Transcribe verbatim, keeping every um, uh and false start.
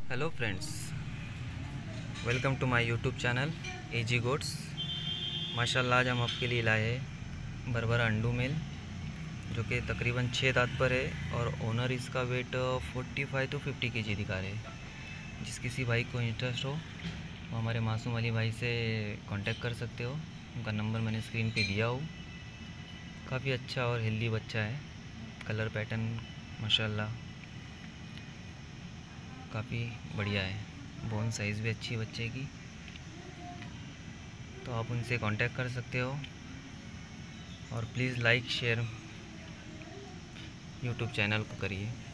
Hello friends, welcome to my YouTube channel AG goats. माशाल्लाह आज हम आपके लिए लाए हैं बर्बर अंडू मेल, जो कि तकरीबन छः दांत पर है और ओनर इसका वेट पैंतालीस टू पचास केजी दिखा रहे हैं। जिस किसी भाई को इंटरेस्ट हो वो हमारे मासूम अली भाई से कांटेक्ट कर सकते हो। उनका नंबर मैंने स्क्रीन पे दिया हो। काफ़ी अच्छा और हेल्दी बच्चा है। कलर पैटर्न माशाल्लाह काफ़ी बढ़िया है। बोन साइज़ भी अच्छी है बच्चे की, तो आप उनसे कांटेक्ट कर सकते हो। और please like share YouTube channel को करिए।